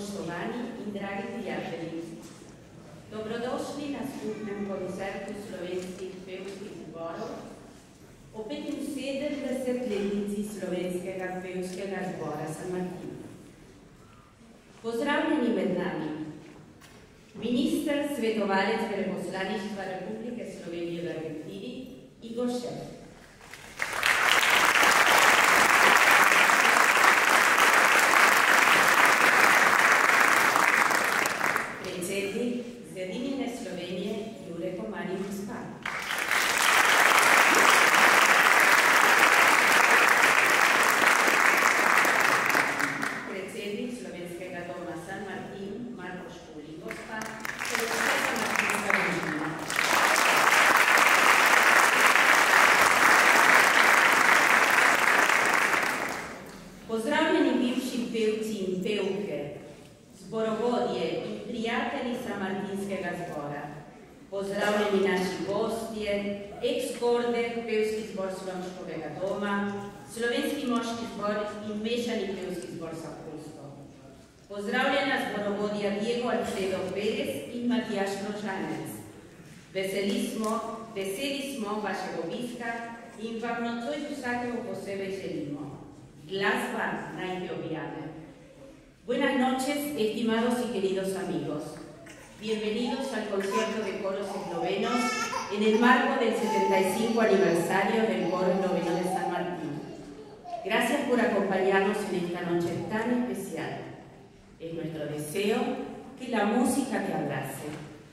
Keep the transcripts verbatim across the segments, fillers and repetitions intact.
Poštovani in dragi prijatelji, dobrodošli na skupnem koncertu slovenskih pevskih zborov o petinsedemdesetletnici slovenskega pevskega zbora San Martin. Pozdravljeni med nami, minister, svetovalec veleposlaništva Republike Slovenije v Argentini, Igor Šef. Predsednik Zedinjene Slovenije, Jure Komarij Uspah. Predsednik Slovenskega doma San Martin, Marko Škulin, gospa, Slovenska Martinska družina. Pozdravljeni bivši pevci in pevke, zborovodje in prijatelji San Martinskega zbora. Pozdravljeni naši gostje, ex-korde, pevski zbor Slomškovega doma, slovenski moški zbor in mešani pevski zbor Sapulsko. Pozdravljena zborovodja Diego Alfredo Pérez in Matjaž Rožanec. Veseli smo, veseli smo vašega obiska in vam nocoj vsakemu posebej želimo. Glasba naj te objave. Buenas noches, estimados y queridos amigos. Bienvenidos al concierto de coros eslovenos en el marco del setenta y cinco aniversario del coro esloveno de San Martín. Gracias por acompañarnos en esta noche tan especial. Es nuestro deseo que la música te abrace.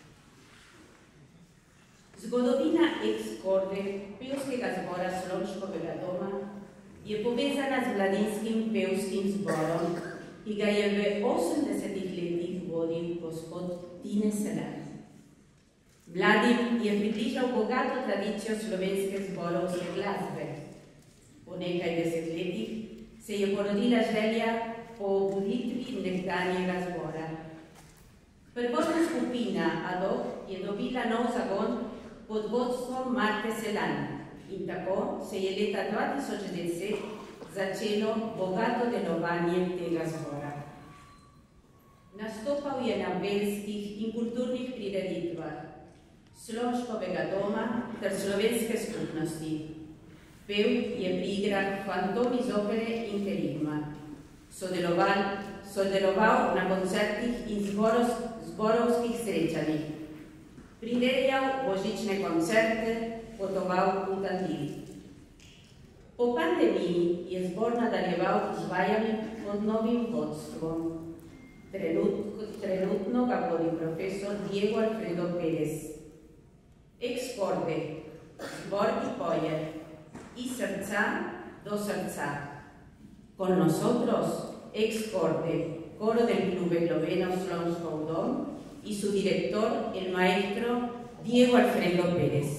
Zgodovina ex-korde pevskega zbora Slomškovega doma je povezana z mladinskim pevskim zborom, ki ga je v osemdesetih letih vodil gospod Tine Selar. Mladim je približal bogato tradicijo slovenske zborovske glasbe. Po nekaj desetletjih se je porodila želja po obuditvi nekdanjega zbora. Prvotna skupina Adop je dobila nov zagon pod vodstvom Marte Selan in tako se je leta dva tisoč deset začelo bogato delovanje tega zbora. Nastopal je na verskih in kulturnih prireditvah Slomškovega doma ter slovenske skupnosti. Pev je pri igrah Fantom iz opere in Kerigma. Sodeloval, sodeloval na koncertih in zboros, zborovskih srečanjih. Prirejal božične koncerte, potoval v Tandil. Po pandemiji je zbor nadaljeval z vajami pod novim vodstvom. Trenut, trenutno ga vodi profesor Diego Alfredo Pérez. Ex-korde, zbor ki poje, iz srca do srca. Con nosotros, ex-korde, coro del Club Esloveno Slomškov dom y su director, el maestro Diego Alfredo Pérez.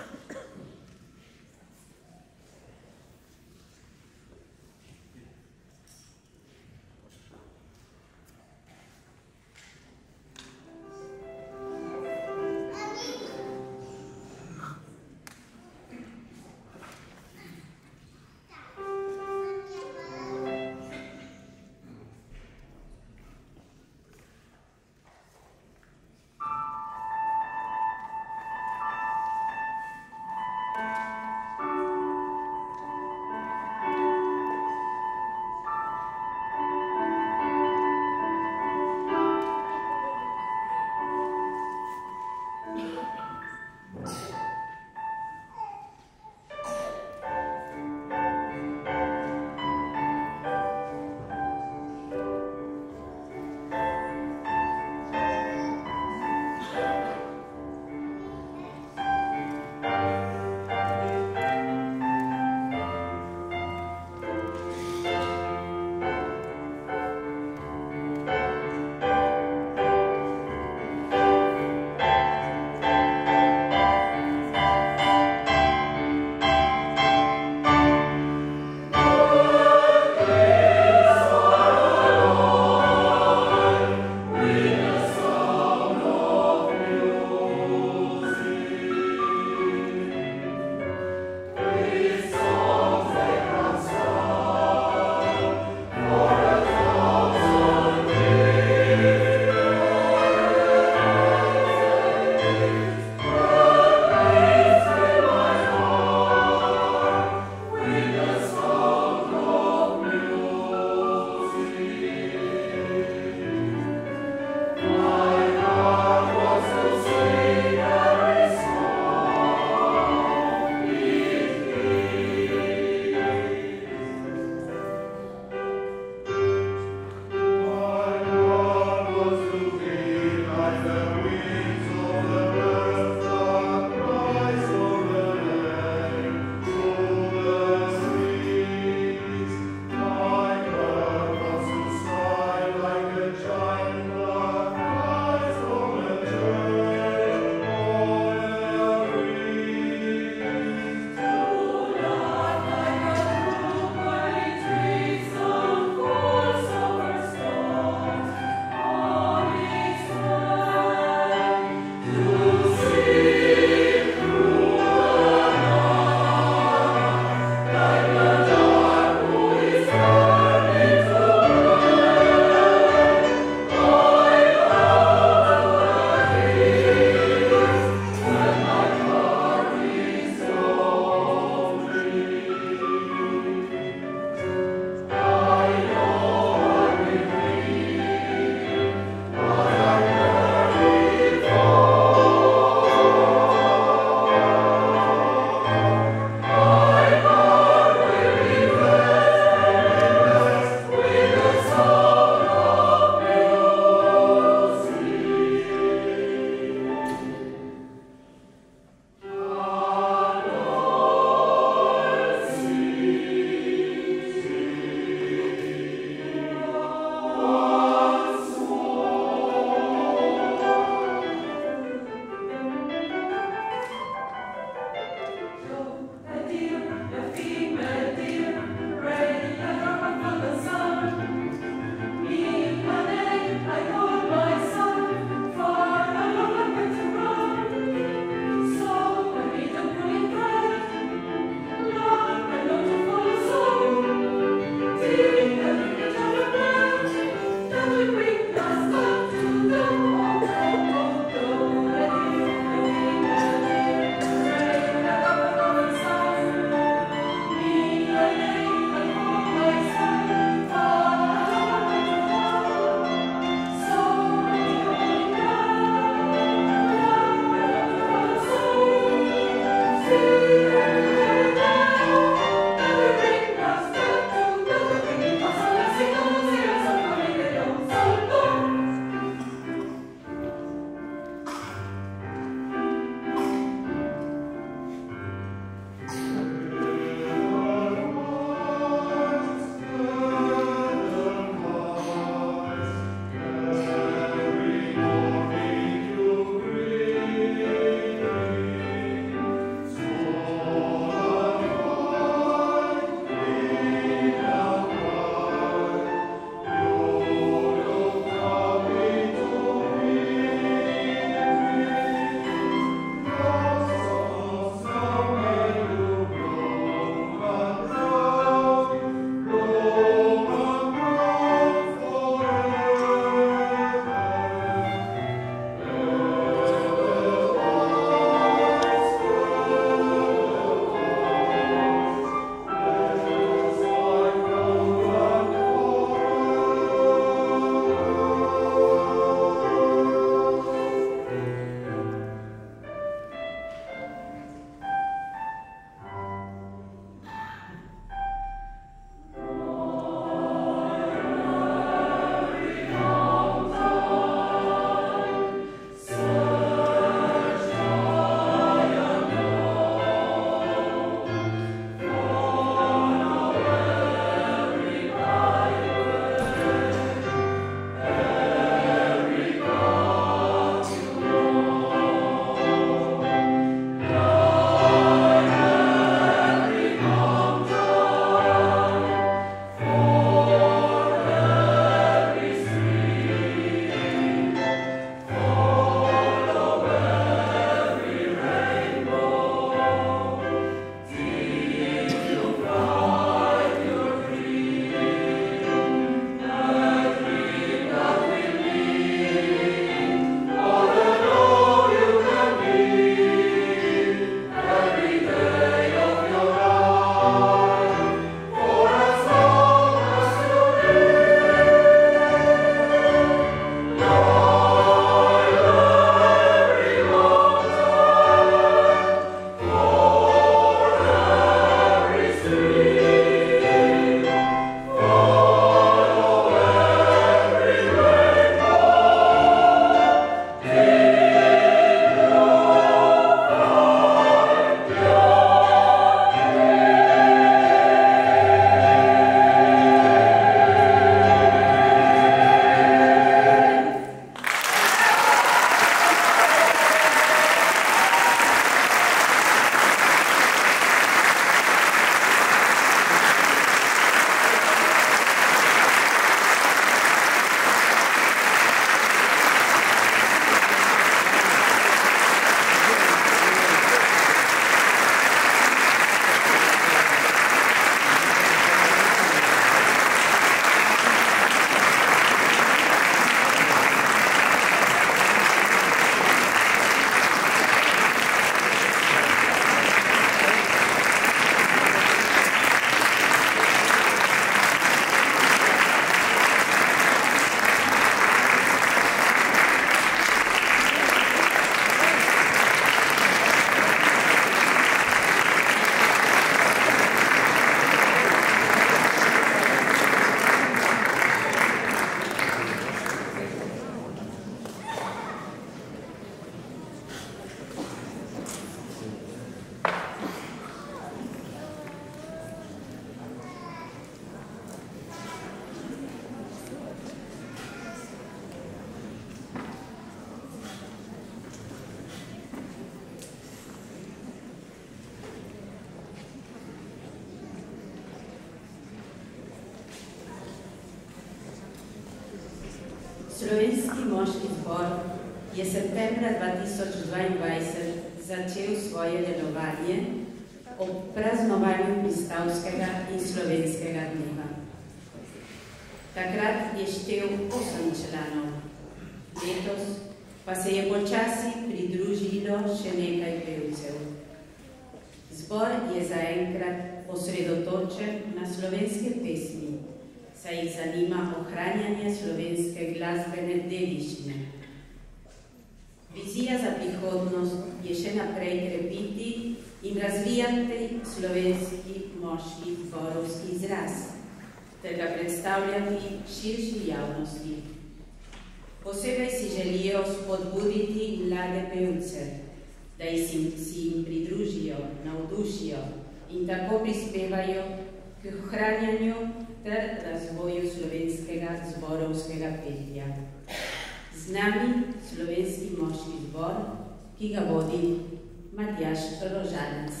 Slovenski moški zbor je septembra dva tisoč dvaindvajset začel svoje delovanje ob praznovanju Pristavskega in Slovenskega dneva. Takrat je štel osem članov, letos pa se je počasi pridružilo še nekaj pevcev. Zbor je zaenkrat osredotočen na slovenske pesmi, saj jih zanima ohranjanje slovenske glasbene dediščine. Vizija za prihodnost je še naprej krepiti in razvijati slovenski moški zborovski izraz, ter ga predstavljati širši javnosti. Posebej si želijo spodbuditi mlade pevce, da si jim pridružijo, navdušijo in tako prispevajo k ohranjanju ter razvoju slovenskega zborovskega petja. Z nami Slovenski moški zbor, ki ga vodi Matjaž Rožanec.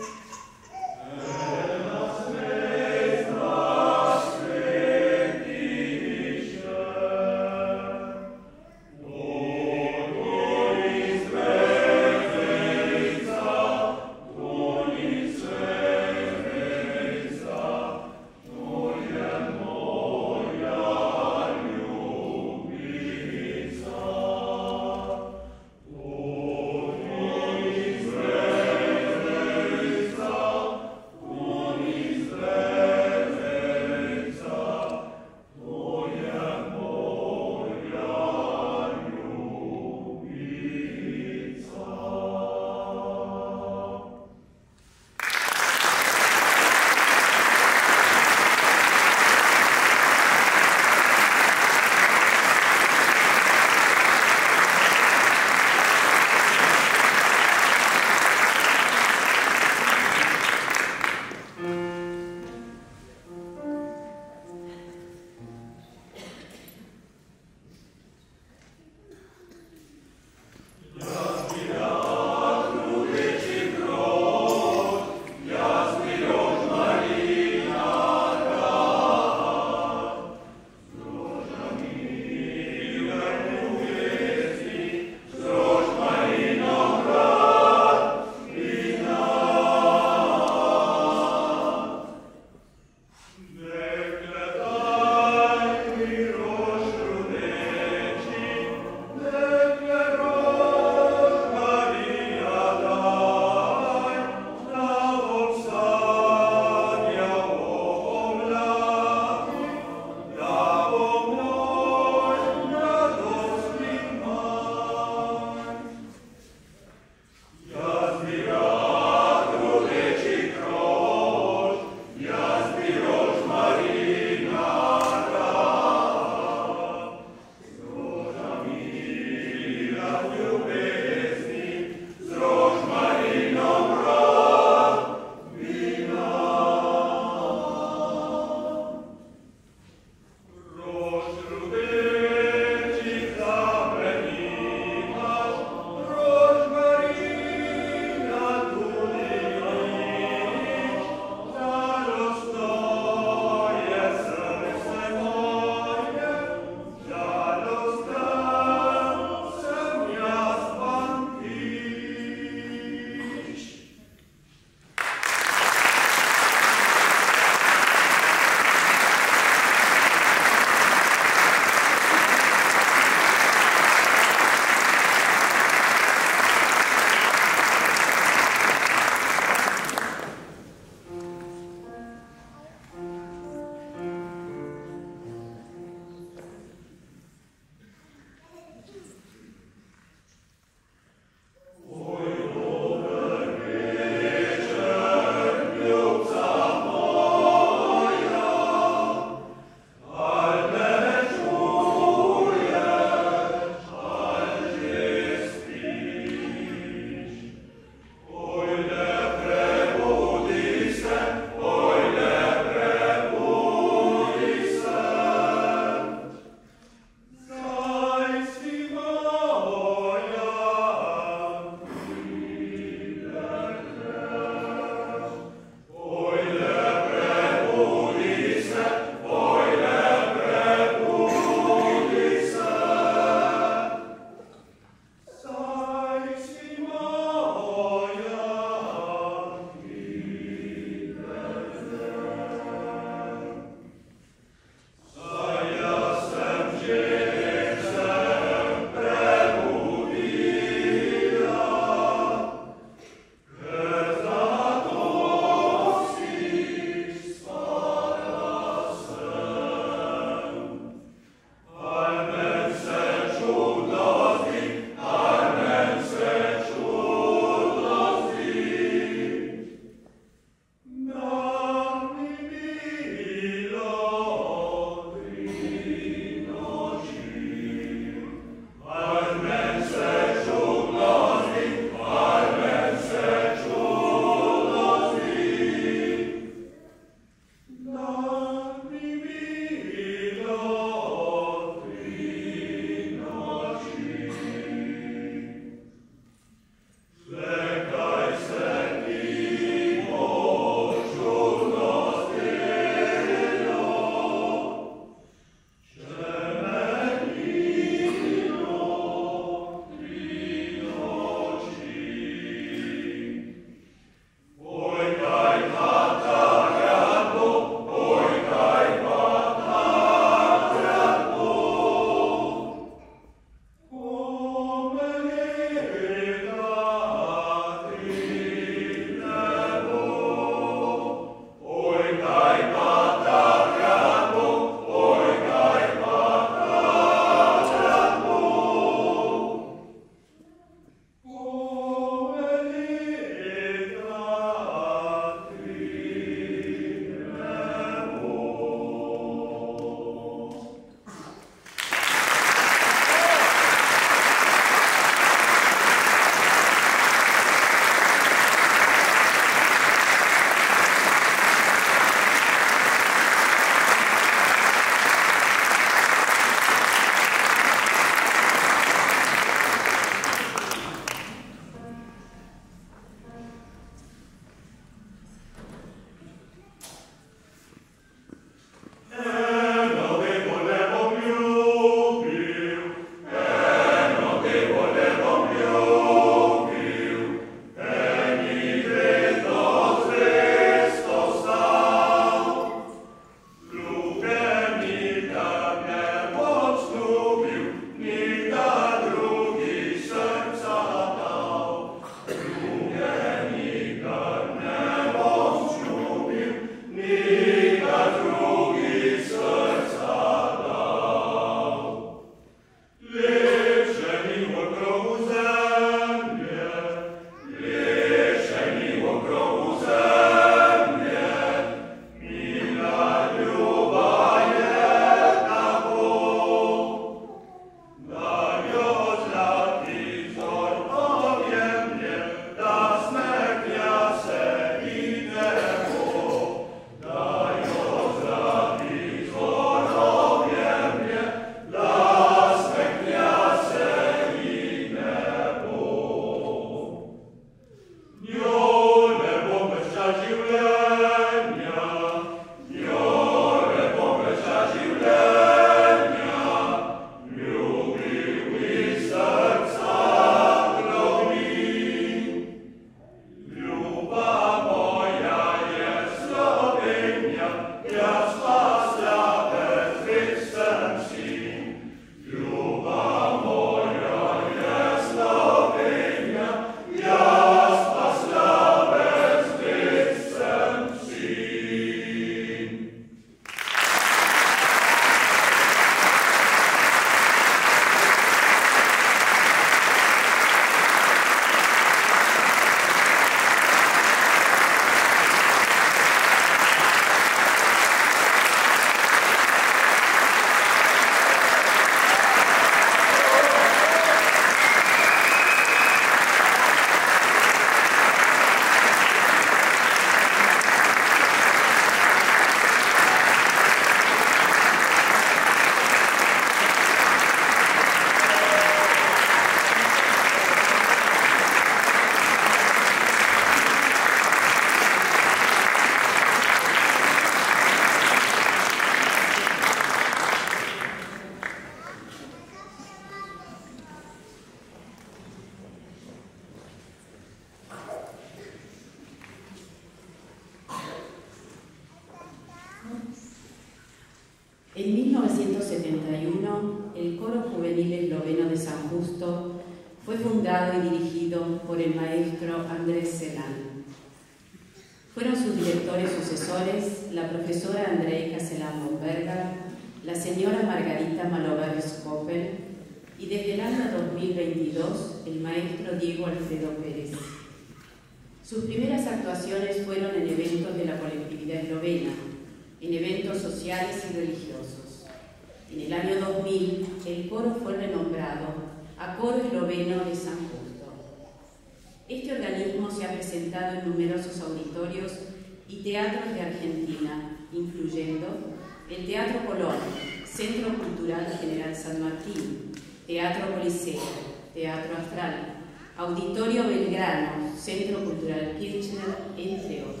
novecientos setenta y uno, el Coro Juvenil Esloveno de San Justo fue fundado y dirigido por el maestro Andrés Selán. Fueron sus directores sucesores la profesora Andrejka Selán-Bomberga, la señora Margarita Malover-Skopel y desde el año dos mil veintidós el maestro Diego Alfredo Pérez. Sus primeras actuaciones fueron en eventos de la colectividad eslovena, en eventos sociales y religiosos. En el año dos mil, el coro fue renombrado a Coro Esloveno de San Justo. Este organismo se ha presentado en numerosos auditorios y teatros de Argentina, incluyendo el Teatro Colón, Centro Cultural General San Martín, Teatro Coliseo, Teatro Astral, Auditorio Belgrano, Centro Cultural Kirchner, entre otros.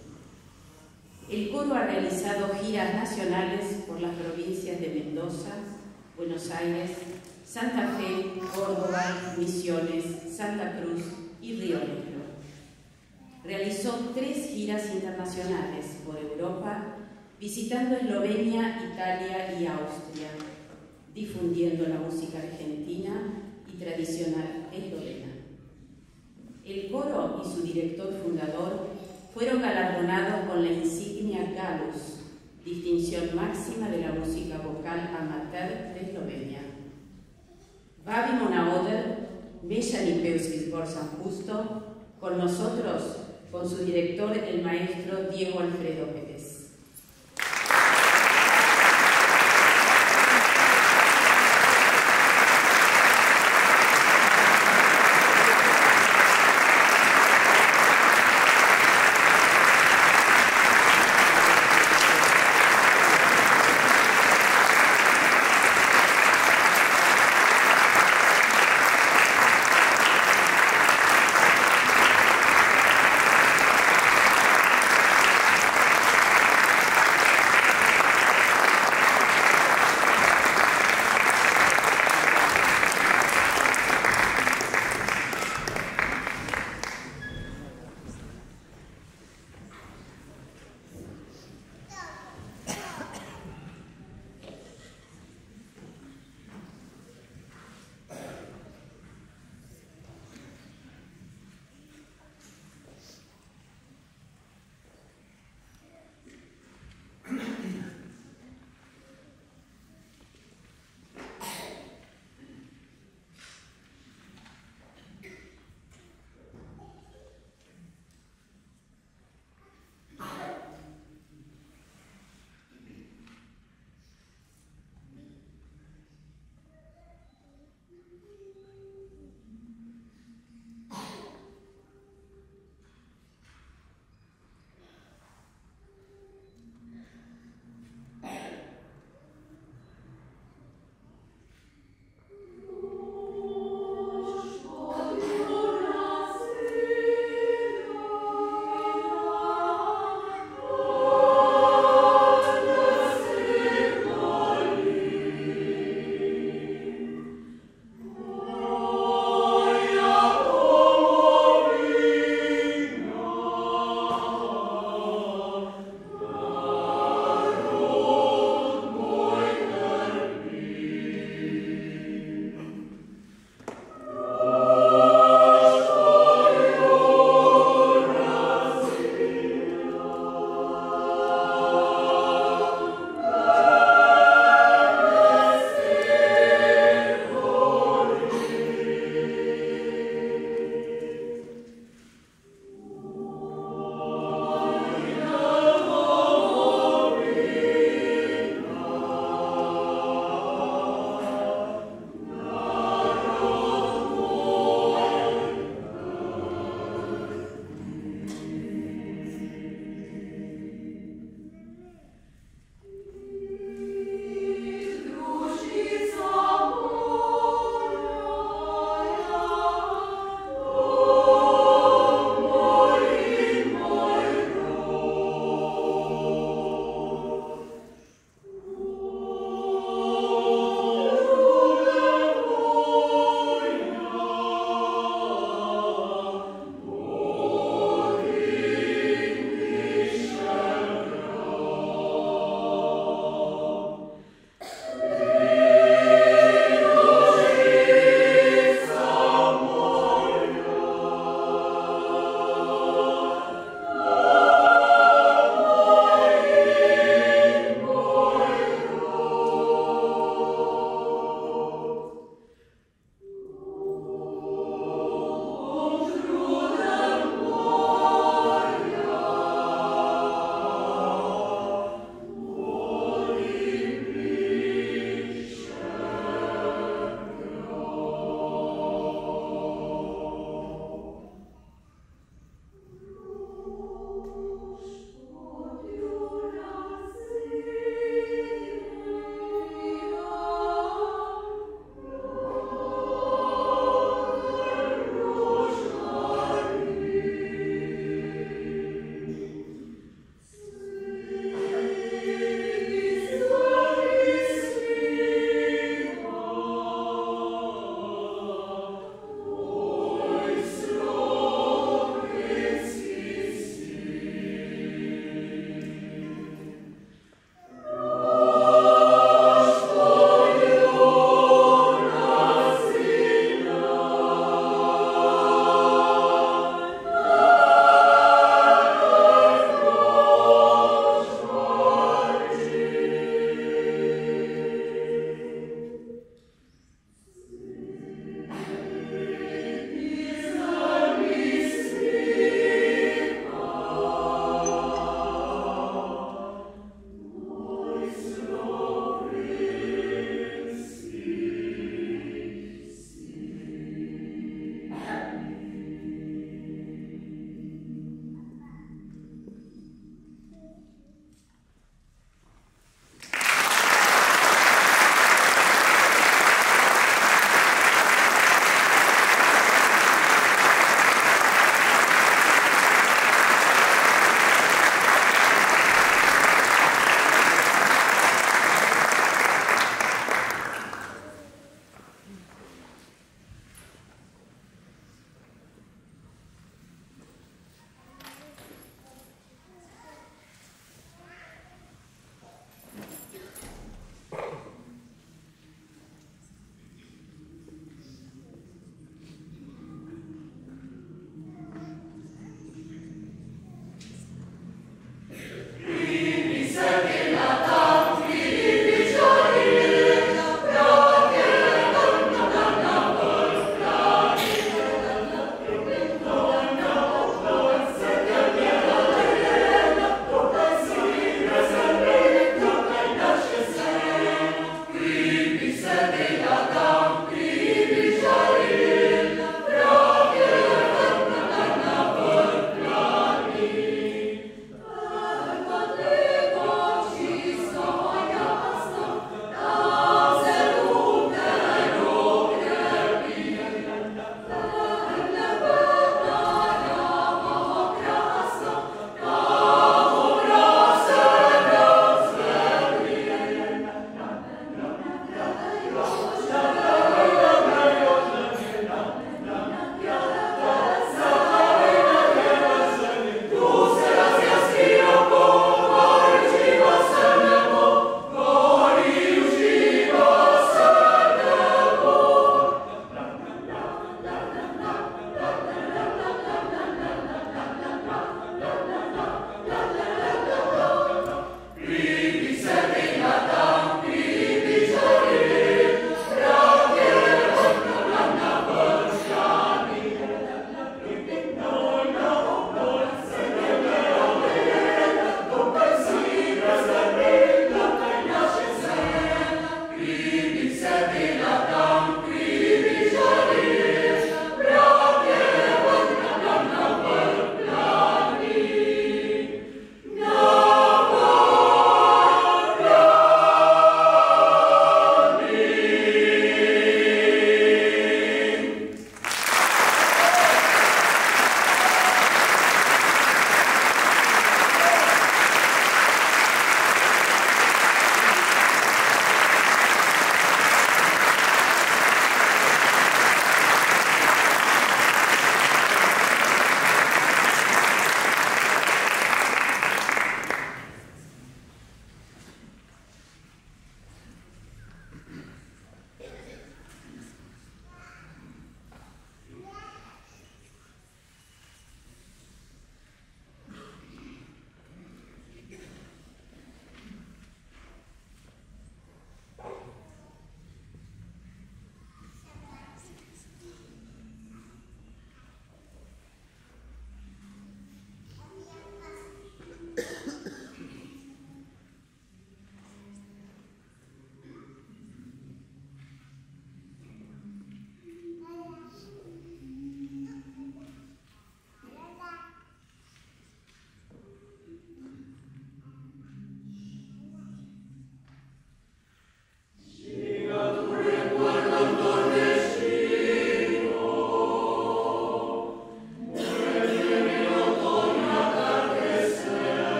El coro ha realizado giras nacionales por las provincias de Mendoza, Buenos Aires, Santa Fe, Córdoba, Misiones, Santa Cruz y Río Negro. Realizó tres giras internacionales por Europa, visitando Eslovenia, Italia y Austria, difundiendo la música argentina y tradicional eslovena. El coro y su director fundador fueron galardonados con la insignia Gallus, distinción máxima de la música vocal amateur de Eslovenia. Bavimo na oder, Mešani pevski zbor San Justo, con nosotros, con su director, el maestro Diego Alfredo Pérez.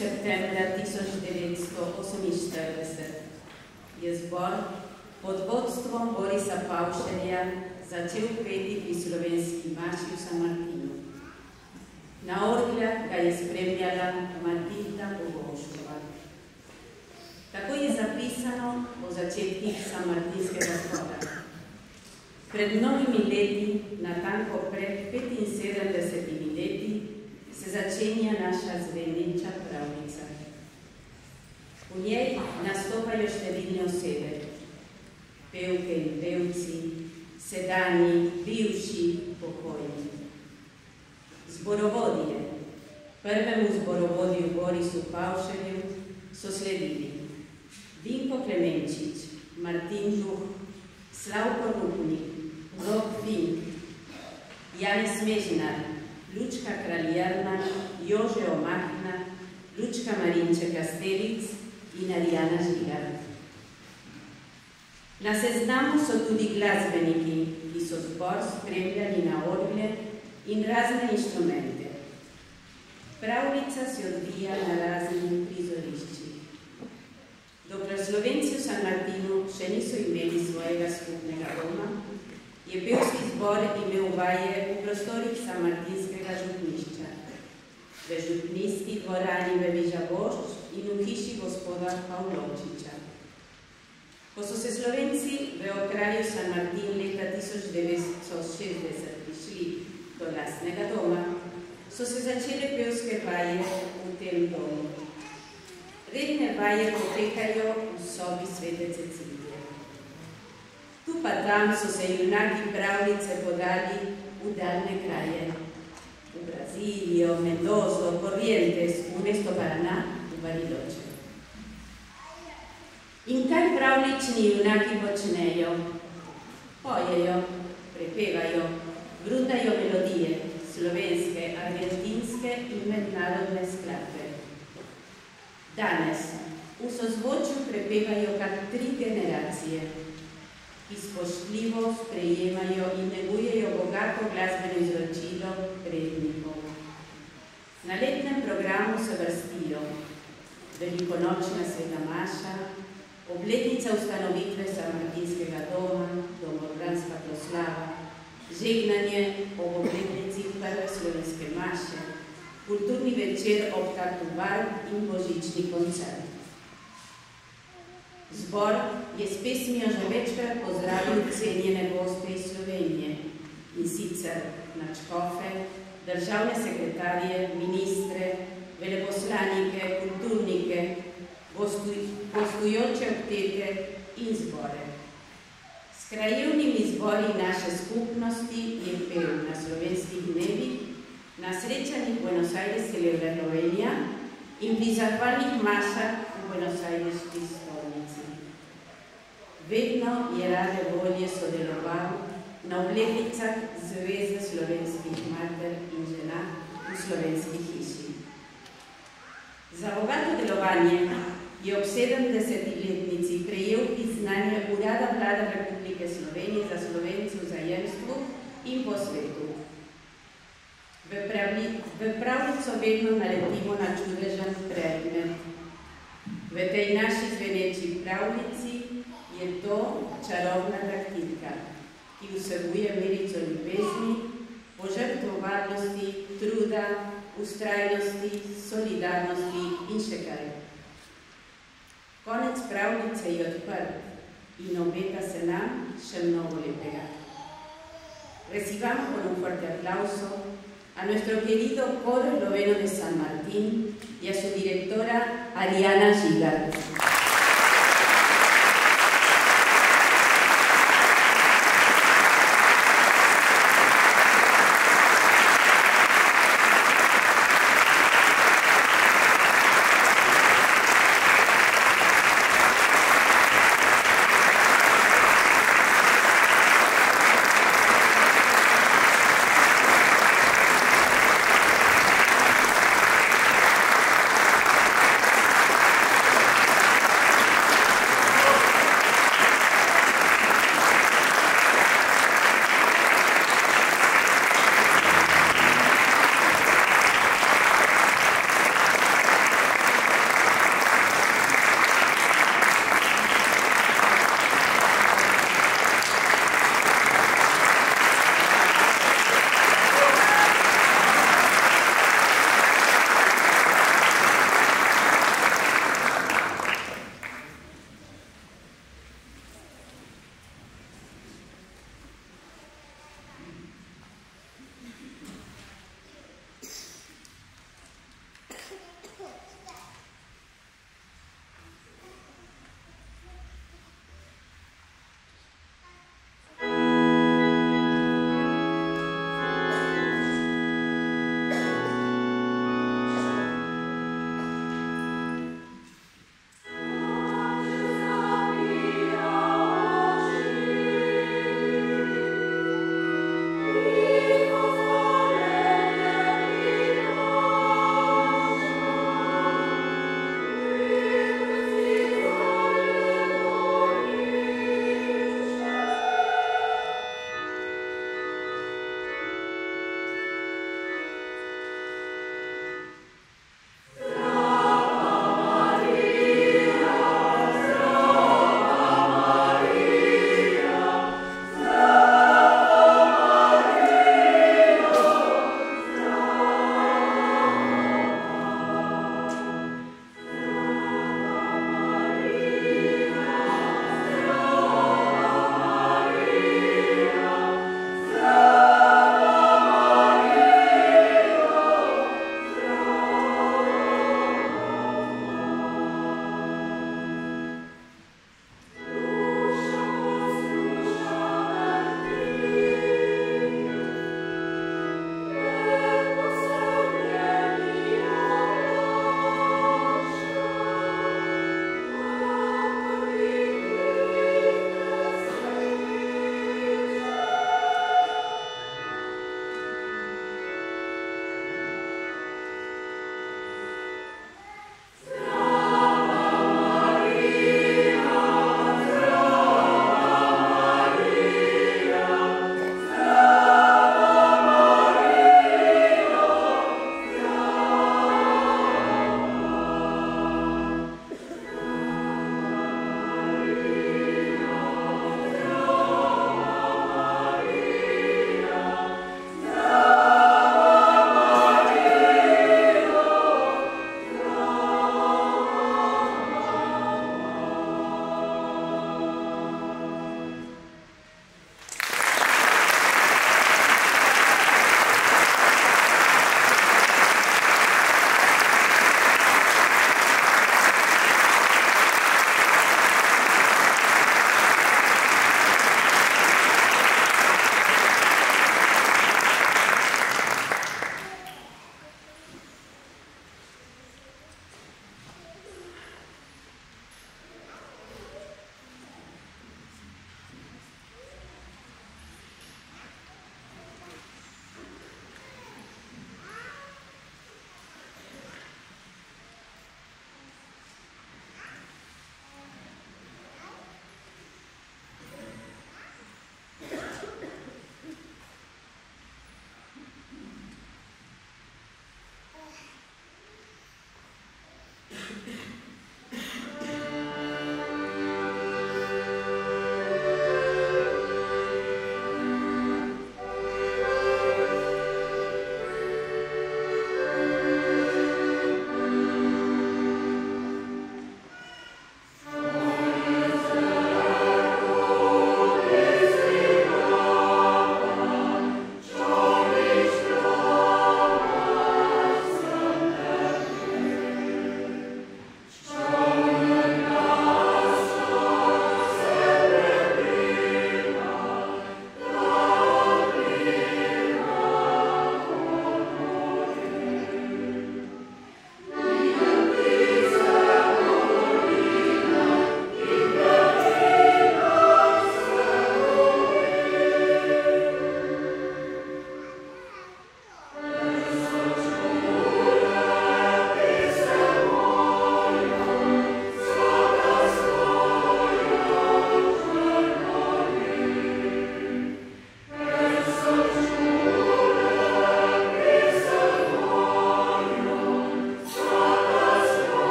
septembra tisoč devetsto oseminštirideset je zbor pod vodstvom Borisa Pavšerja začel peti pri slovenski maši v San Martinu. Na orgljah ga je spremljala Matilda Bogoškova. Tako je zapisano o začetkih San Martinskega zbora. Pred mnogimi leti, natanko pred petinsedemdesetimi leti, se začenja naša zveneča pravljica. V njej nastopajo številne osebe, pevke in pevci, sedanji, bivši, pokojni. Zborovodje, prvemu zborovodju Borisu Pavšerju so sledili Vinko Klemenčič, Martin Duh, Slavko Rupnik, Rok Fink, Janez Mežnar, Lučka Kraljerna, Jože Omakna, Lučka Marinče Kastelic in Arijana Žigar. Na seznamu so tudi glasbeniki, ki so zbor spremljali na orgle in razne inštrumente. Pravljica se odvija na raznih prizoriščih. Dokler Slovenci v San Martinu še niso imeli svojega skupnega doma, je pevski zbor imel vaje v prostorih San Martinskega župnišča, v župnijski dvorani Vevižavošč in v hiši gospoda Pavlovčiča. Ko so se Slovenci v okraju San Martin leta tisoč devetsto šestdeset prišli do lastnega doma, so se začele pevske vaje v tem domu. Redne vaje potekajo v sobi svete Cecilije. Tu pa tam so se junaki pravljice podali v daljne kraje. V Brazilijo, Mendozo, Corrientes, v mesto Paraná, v Bariloche. In kaj pravlični junaki počnejo? Pojejo, prepevajo, gruntajo melodije, slovenske, argentinske in mednarodne skladbe. Danes v sozvočju prepevajo kar tri generacije, ki spoštljivo sprejemajo in negujejo bogato glasbeno izročilo prednikov. Na letnem programu se vrstijo velikonočna sveta maša, obletnica ustanovitve San Martinskega doma, domobranska proslava, žegnanje ob obletnici prve slovenske maše, kulturni večer ob Tartu Bar in božični koncert. Zbor je s pesmijo že večkrat pozdravil cenjene goste iz Slovenije, in sicer nadškofe, državne sekretarje, ministre, veleposlanike, kulturnike, gostujoče obtete in zbore. S krajevnimi zbori naše skupnosti je pel na slovenskih dnevih, na srečanjih Buenos Airesskega Rovelja in pri zahvalnih mašah v Buenos Aireški stolnici. Vedno je rade volje sodeloval na obletnicah Zveze slovenskih mater in žena v slovenski hiši. Za bogato delovanje je ob sedemdeseti letnici prejel priznanje Urada Vlade Republike Slovenije za Slovence v zajemstvu in po svetu. V, pravli, v pravljico vedno naletimo na čudežen predmet. V tej naši zveneči pravljici je to čarobna daktilka, ki vsebuje merico ljubezni, požrtvovalnosti, truda, vztrajnosti, solidarnosti in še kaj. Konec pravljice je odprt in obeta se nam še mnogo lepega. Recibamos con un fuerte aplauso a nuestro querido coro noveno de San Martín y a su directora Arijana Žigar.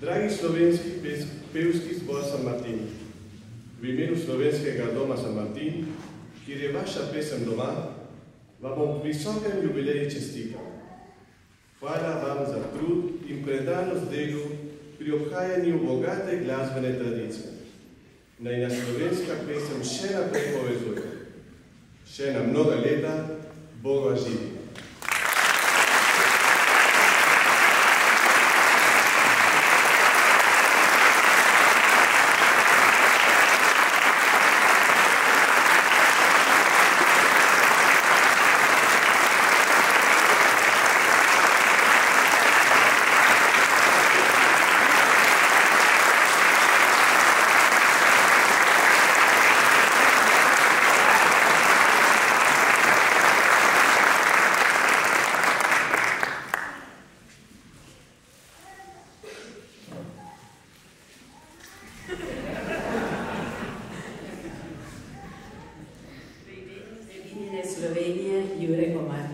Dragi slovenski pevski zbor San Martin, v imenu slovenskega doma San Martin, kjer je vaša pesem doma, vam bom v visokem jubileji čestital. Hvala vam za trud in predanost delu pri obhajanju bogate glasbene tradicije. Naj nas slovenska pesem še naprej povezuje. Še na mnoga leta, Boga živi. Slovenije, Jure Komar.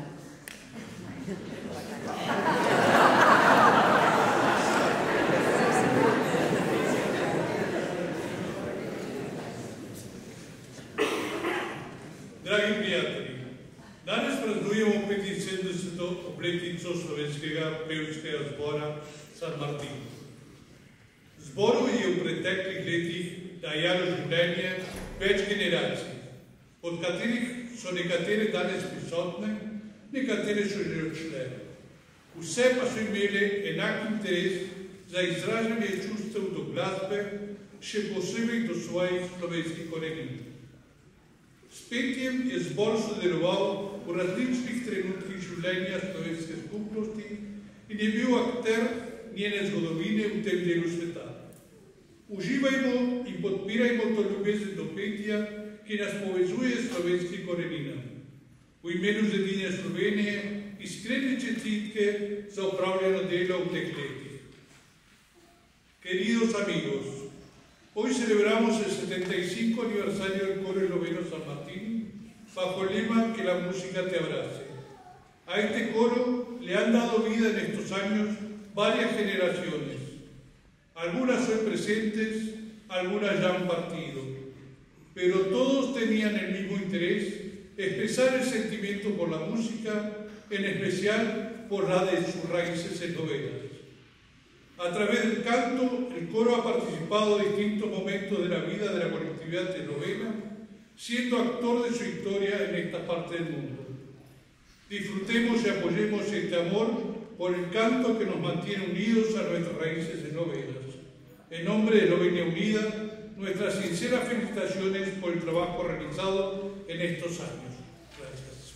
Dragi prijatelji, danes praznujemo petinsedemdeseto obletnico slovenskega pevskega zbora San Martin. Zboru je v preteklih letih dajalo življenje več generacij, od katerih so nekatere danes prisotne, nekatere so že odšle. Vse pa so imeli enak interes za izražanje čustev do glasbe, še posebej do svojih slovenskih korenin. S petjem je zbor sodeloval v različnih trenutkih življenja slovenske skupnosti in je bil akter njene zgodovine v tem delu sveta. Uživajmo in podpirajmo to ljubezen do petja, ki nas povezuje s slovenskim koreninam. V imenu Zedinje Slovenije iskrene čestitke za opravljeno delo v teh letih. Queridos amigos, hoy celebramos el setenta y cinco aniversario del coro esloveno San Martín bajo el lema Que la música te abrace. A este coro le han dado vida en estos años varias generaciones. Algunas hoy presentes, algunas ya han partido. Pero todos tenían el mismo interés, expresar el sentimiento por la música, en especial por la de sus raíces eslovenas. A través del canto, el coro ha participado en distintos momentos de la vida de la colectividad eslovena, siendo actor de su historia en esta parte del mundo. Disfrutemos y apoyemos este amor por el canto que nos mantiene unidos a nuestras raíces eslovenas. En nombre de Eslovenia Unida, nuestras sinceras felicitaciones por el trabajo realizado en estos años. Gracias.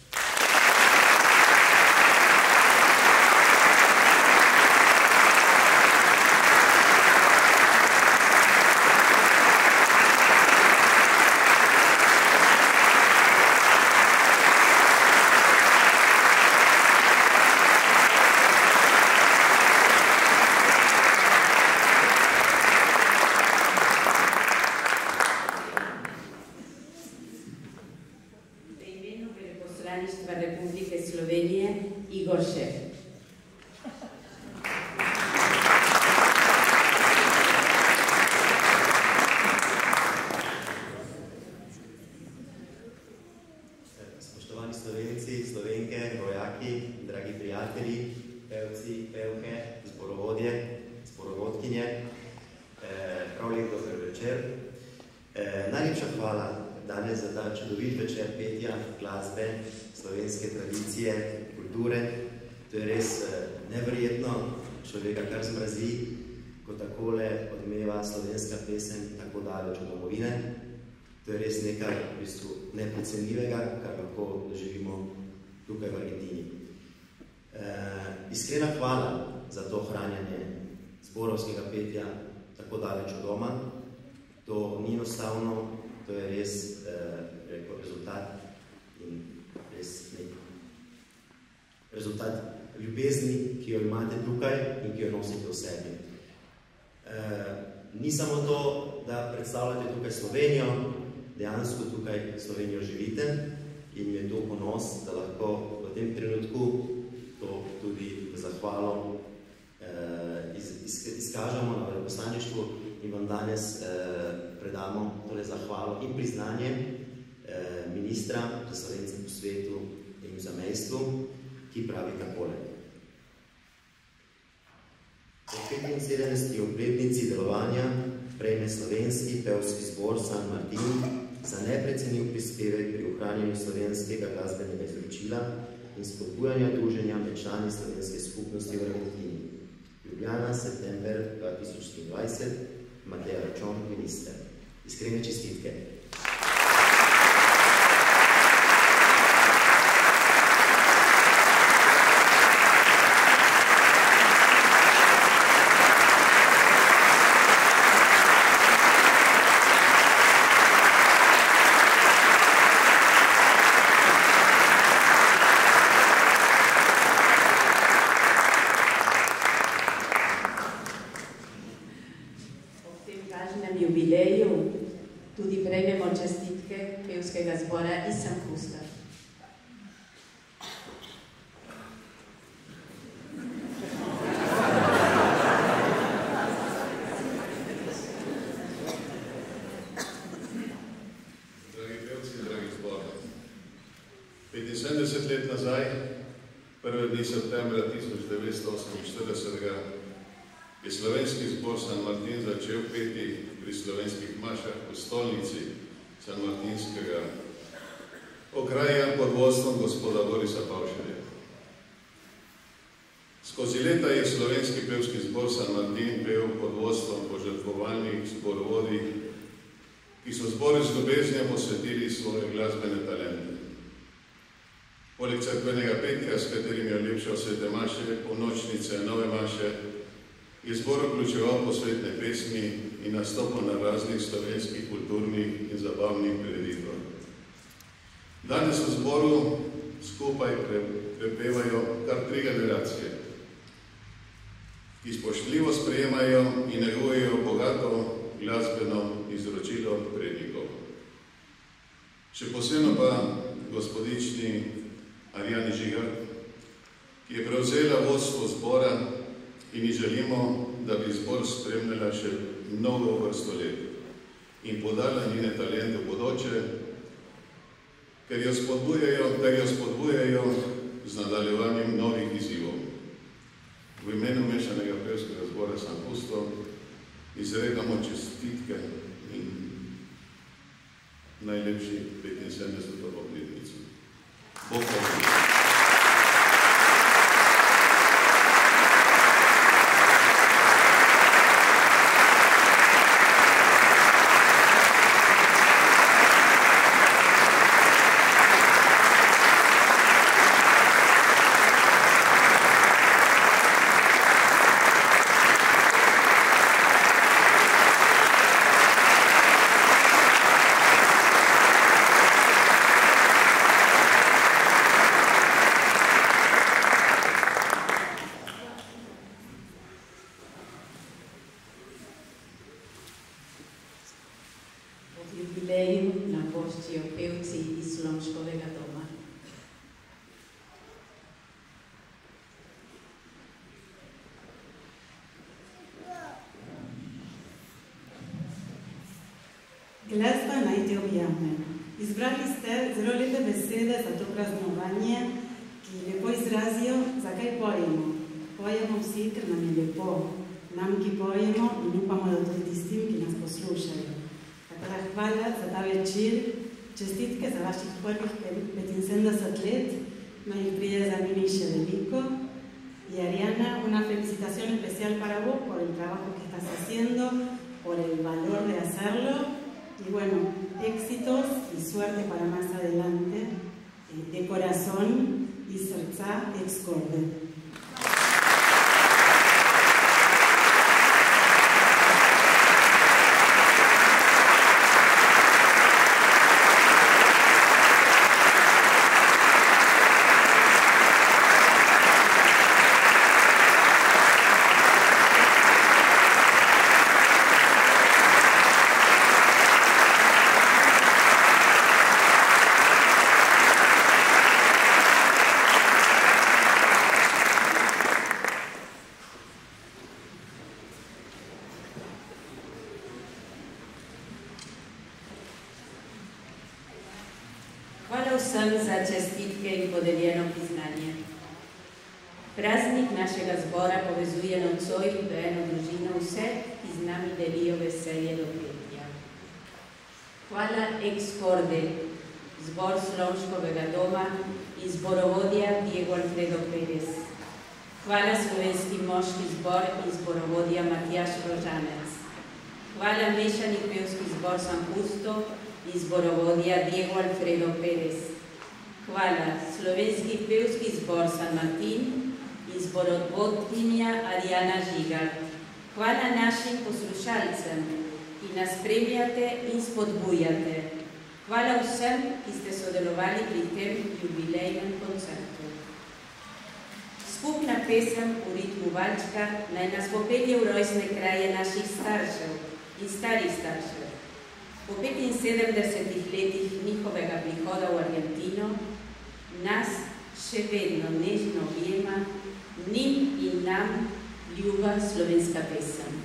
Republike Slovenije, Igor Šef. Spoštovani Slovenci, Slovenke, rojaki, dragi prijatelji, pevci, pevke, zborovodje, zborovodkinje, prav lep dober večer. Najlepša hvala danes za ta čudovit večer petja, glasbe, slovenske tradicije, kulture. To je res neverjetno, človeka kar zmrazi, ko takole odmeva slovenska pesem tako daleč od domovine. To je res nekaj v bistvu neprecenljivega, kar lahko doživimo tukaj v Argentini. Iskrena hvala za to ohranjanje zborovskega petja tako daleč od doma. To ni enostavno, to je res rekel, rezultat in res nek rezultat ljubezni, ki jo imate tukaj in ki jo nosite v sebi. Ni samo to, da predstavljate tukaj Slovenijo, dejansko tukaj Slovenijo živite in mi je to ponos, da lahko v tem trenutku to tudi v zahvalo izkažemo na veleposlaništvu in vam danes eh, predamo tole zahvalo in priznanje eh, ministra za Slovence po svetu in v zamejstvu, ki pravi takole. Po petinsedemdeseti obletnici delovanja prejme slovenski pevski zbor San Martin za neprecenljiv prispevek pri ohranjanju slovenskega glasbenega izročila in spodbujanja druženja med člani slovenske skupnosti v Argentini. Ljubljana, september dva tisoč triindvajset, Matej Arčon, minister. Iskrene čestitke. Tudi prejmemo čestitke pevskega zbora iz San Justa. Dragi pevci, dragi zbor, petinsedemdeset let nazaj, prve dni septembra tisoč devetsto oseminštiridesetega, je slovenski zbor San Martin začel peti pri slovenskih mašah v stolnici San Martinskega okraja pod vodstvom gospoda Borisa Pavšarja. Skozi leta je slovenski pevski zbor San Martin pel pod vodstvom požrtvovalnih zborovodij, ki so zboru z ljubeznijo posvetili svoje glasbene talente. Poleg cerkvenega petja, s katerim je olepšal svete maše, polnočnice, nove maše, je zbor vključeval posvetne pesmi in nastopal na raznih slovenskih kulturnih in zabavnih prireditvah. Danes v zboru skupaj prepevajo kar tri generacije, ki spoštljivo sprejemajo in negujejo bogato glasbeno izročilo prednikov. Še posebno pa gospodični Arjani Žigar, ki je prevzela vodstvo zbora in ji želimo, da bi zbor spremljala še mnogo vrsto let in podala njene talente v bodoče, ker jo spodbujajo, ker jo spodbujajo z nadaljevanjem novih izzivov. V imenu mešanega pevskega zbora San Justo izrekamo čestitke in najlepši petinsedemdeseto obletnico. Bog vas. Glasba naj te objame. Izbrali ste zelo lepe besede za to praznovanje, ki lepo izrazijo, zakaj pojemo. Pojemo vsi, ker nam je lepo. Nam, ki pojemo in upamo, da tudi tistim, ki nas poslušajo. Tako da hvala za ta večer, čestitke za vaših prvih petinsedemdeset let, no jih pride za njimi še veliko. Y Ariana, una felicitación especial para vos por el trabajo que estás haciendo, por el valor de hacerlo. Y bueno, éxitos y suerte para más adelante, eh, de corazón y srca ex corde. sam za čestitke i podeljeno priznanje. Praznik našega zbora povezuje nocoj v eno družino vseh, ki z nami delijo veselje do petja. Hvala ex corde, zbor Slomškovega doma in zborovodja Diego Alfredo Pérez. Hvala slovenski moški zbor in zborovodja Matjaž Rožanec. Hvala mešani pevski zbor San Justo in zborovodja Diego Alfredo Pérez. Hvala slovenski pevski zbor San Martin in zborovodkinja Ariana Žigar. Hvala našim poslušalcem, ki nas spremljate in spodbujate. Hvala vsem, ki ste sodelovali pri tem jubilejnem koncertu. Skupna pesem v ritmu valčka naj nas popelje v rojstne kraje naših staršev in starih staršev. Po petinsedemdesetih letih njihovega prihoda v Argentino nas še vedno nežno objema njim in nam ljuba slovenska pesem.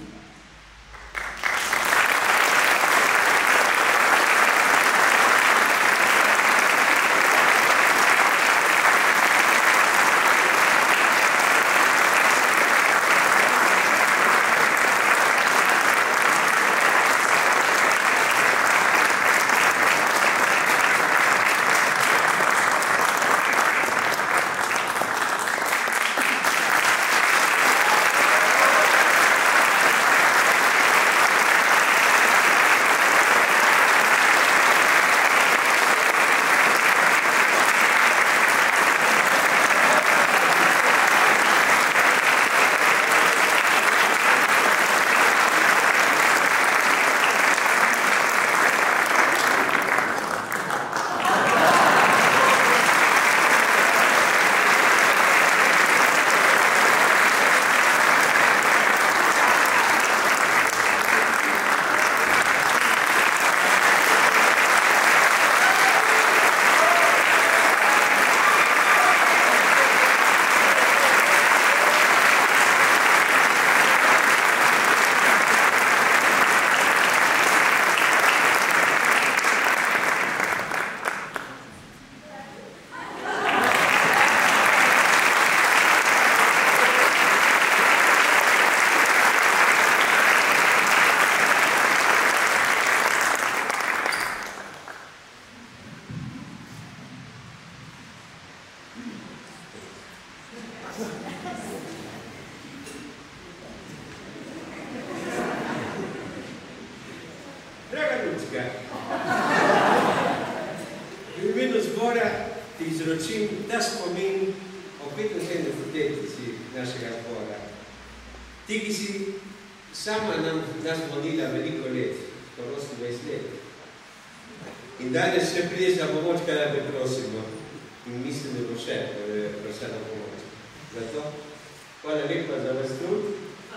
In danes se pride za pomoč, kaj bi prosimo. In mislim, da bo še prosila pomoč. Zato, hvala lepa za vas trud.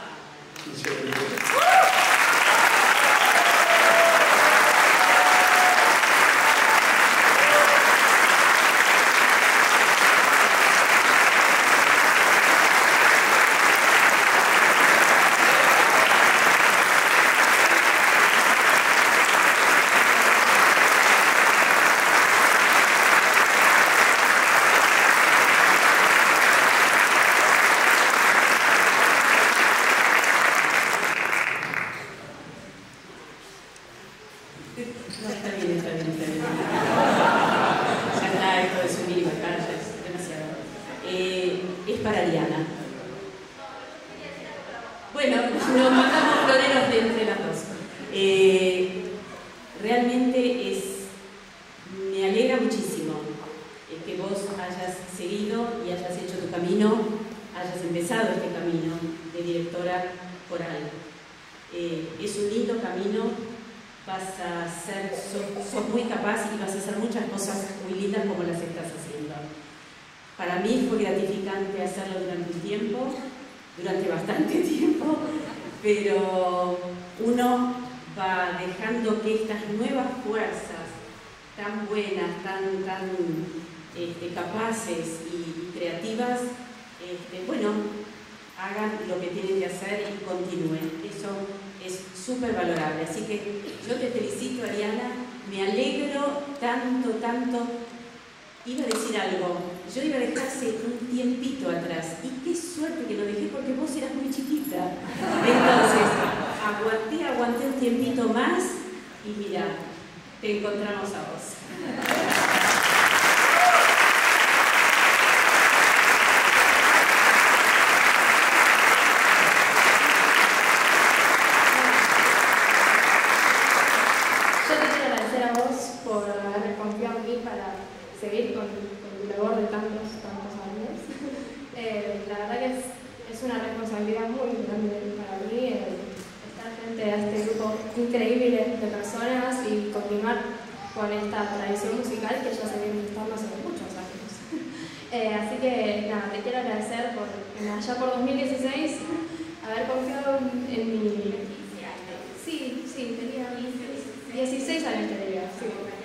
In še pripravljamo. iba a decir algo. Yo iba a dejarse un tiempito atrás. Y qué suerte que lo dejé porque vos eras muy chiquita. Entonces, aguanté, aguanté un tiempito más y mira, te encontramos a vos. Yo te quiero agradecer a vos por haberme confiado en mí para seguir con, con tu labor de tantos, tantos años. Eh, la verdad que es, es una responsabilidad muy grande para mí eh, estar frente a este grupo increíble de personas y continuar con esta tradición musical que ya se viene gestando hace muchos años. Eh, así que nada, te quiero agradecer por allá por dos mil dieciséis haber confiado en, en mi... Sí, sí, tenía dieciséis años tenía, sí.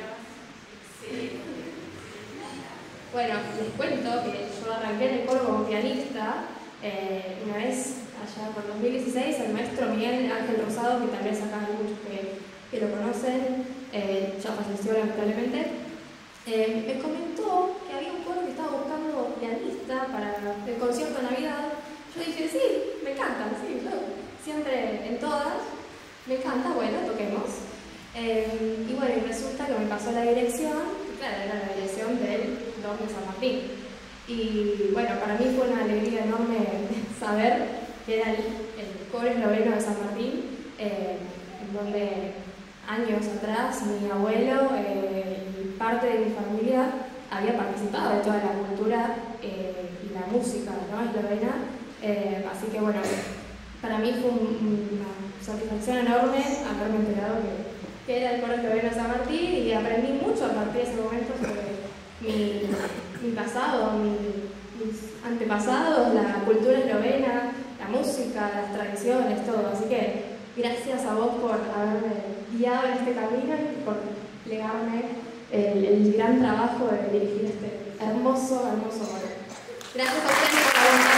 Bueno, les cuento que yo arranqué en el coro como pianista eh, una vez allá por dos mil dieciséis, el maestro Miguel Ángel Rosado, que tal vez acá hay muchos que, que lo conocen, eh, ya falleció lamentablemente, eh, me comentó que había un coro que estaba buscando pianista para el concierto de Navidad. Yo dije, sí, me encanta, sí, yo siempre en todas, me encanta, bueno, toquemos. Eh, y bueno, y resulta que me pasó la dirección, claro, era la dirección del Dom de San Martín. Y bueno, para mí fue una alegría enorme saber que era el, el coro esloveno de San Martín, eh, en donde años atrás mi abuelo eh, y parte de mi familia había participado de toda la cultura eh, y la música, ¿no?, eslovena. Eh, así que bueno, para mí fue un, una satisfacción enorme haberme enterado que que era el coro esloveno de San Martín, y aprendí mucho a partir de ese momento sobre mi, mi pasado, mi, mis antepasados, la cultura eslovena, la música, las tradiciones, todo. Así que gracias a vos por haberme guiado en este camino y por legarme el, el gran trabajo de dirigir este hermoso, hermoso coro. Gracias a ustedes por la voluntad.